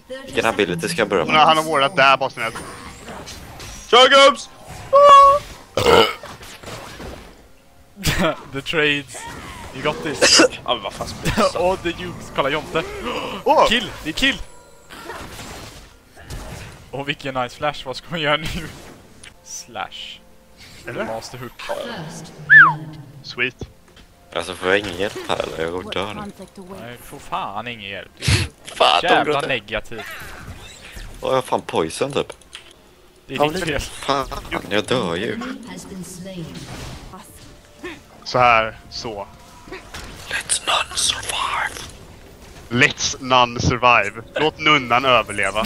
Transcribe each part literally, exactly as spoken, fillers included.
Vilken ability ska jag börja med? Han har vårat där bossen. Kör gubbs! The trades. You got this. Ja, men vad fan spelar Oh, the Jukes. Kolla Jonte. Oh. Kill, det är kill. Åh, oh, vilken nice flash. Vad ska man göra nu? Slash. Eller? Master hook. Sweet. Alltså får jag ingen hjälp här eller? Jag går dör nu. Nej, får fan ingen hjälp. Fan, Jävla negativt. Åh, jag har fan poison typ. Det är ditt fel. Fan, jag dör ju. Så här, så. Let's none survive. Let's none survive. Låt nunnan överleva.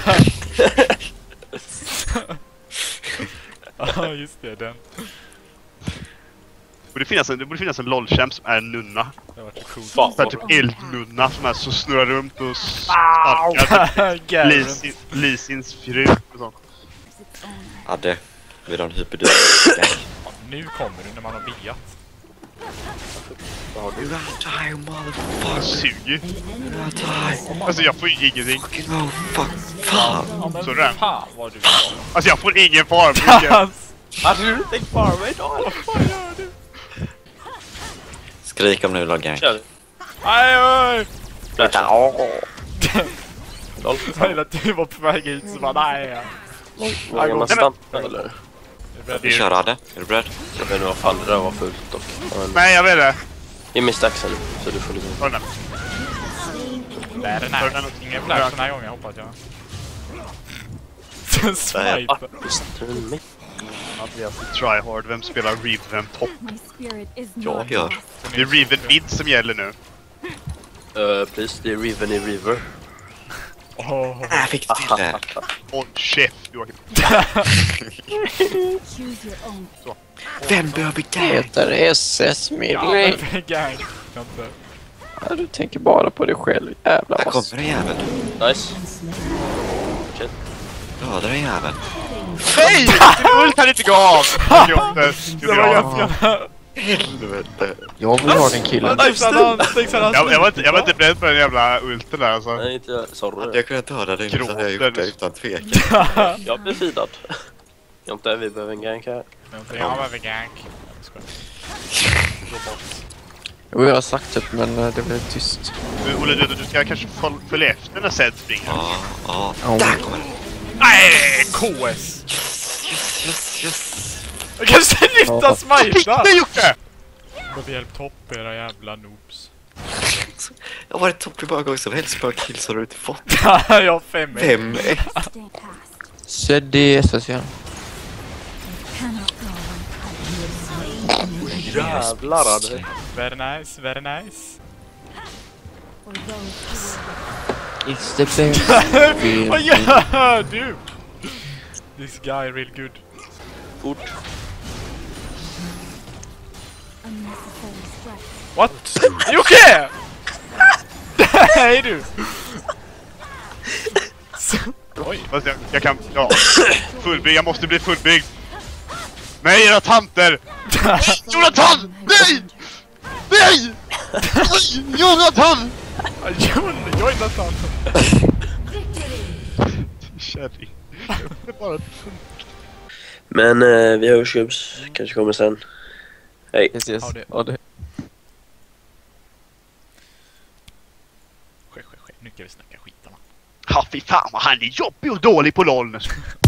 Ja, just det, den. Det borde finnas en, det borde finnas en LOL-champ som är en nunna. Det var så coolt. Fan, Så här, typ eldnunna som är så snurrar runt och sparkar typ Lisin, Lisins fru och sånt. Adde, vill ha en hyperdus. Ja, nu kommer du när man har biat. You gotta die, motherfucker. Jag suger. You gotta die. Alltså jag får ju ingenting. Fucking oh, fuck. Fan. Ja, men Så är det. fan vad du var. Alltså jag får ingen farm. Hade du inte tänkt bara mig då? Vad fan gör du? Skrik om nu vill ha gank. Kör. Aj, aj! Lol. Jag gillar att du var på väg ut så bara nej. Vad är man stanna eller? Vi kör Adde. Är du beredd? Jag vet inte vad fan det där var fullt dock. Men Nej jag vet det. ge mig stacksen så du får lite... Hör den. Det är den här. Ingen flash den här gången hoppas jag. Swipe. Att vi har fått try hard. Vem spelar Riven topp? Jag gör. Det är Riven mid som gäller nu. Uh, please, det är Riven i River. Åh. Jag fick det till det. Och chef Joakim. Så. Vem behöver gank? Heter S S Ja, Milling. men gang. Kan inte. Ja, du tänker bara på dig själv, jävla Här oss. kommer en jävel. Nice. Shit. Döda den jäveln. Nej! Din ult kan inte gå av! Det var jättebra. Helvete. Jag vill ha den killen. Jag, jag, var inte, jag var inte beredd på den jävla ulten där alltså. Nej, inte jag. Sorry. Jag kunde döda dig så hade jag gjort det utan tvekan. Jag blir feedad. Jonte, vi behöver en gank här. Jag behöver gank. Jo, jag har sagt det, men eh, det blev tyst. Du, Olle, du, du ska kanske följ- följa efter när Zed springer. Ja, ja. Ja. Där kommer den. Nej, K S. Yes, yes, yes. Jag kan sluta Fick smita. du gjort det? Behöver hjälp topp era jävla noobs. Jag har varit topp i bara gång som helst. Bara kills har du inte fått. Jag har fem. Fem, ett. Så det är S S igen. Jävlar hade. Very nice, very nice. It's the best. Vad gör du? This guy real good. Fort. What? Jocke! Hej du! Oj. Fast jag, jag kan... Ja. Fullbyggd, jag måste bli fullbyggd. Nej, era tanter! Jonathan! Nej! Nej! Nej! Jonathan! Jonathan! Kärring. Det är bara... Men eh, vi hörs gubbs. Kanske kommer sen. Hej. Yes, yes. Ja, det- Ja, det. Ske, ske, ske. Nu kan vi snacka skit va? Ja, fy fan vad han är jobbig och dålig på LOL.